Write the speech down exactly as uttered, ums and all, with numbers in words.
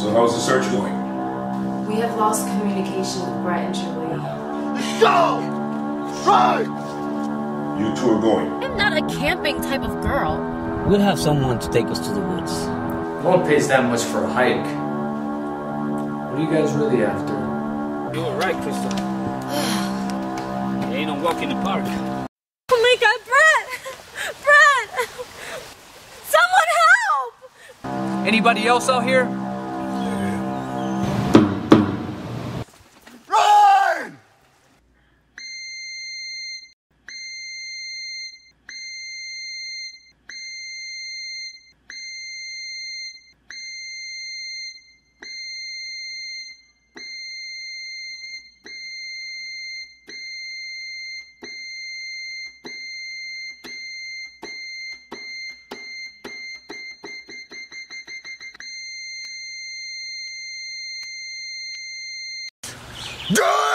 So how's the search going? We have lost communication with Brett and Julie. Go! Right! You two are going. I'm not a camping type of girl. We'll have someone to take us to the woods. No one pays that much for a hike. What are you guys really after? You were right, Crystal. Ain't no walk in the park. Oh my god, Brett! Brett! Someone help! Anybody else out here? Run! Go!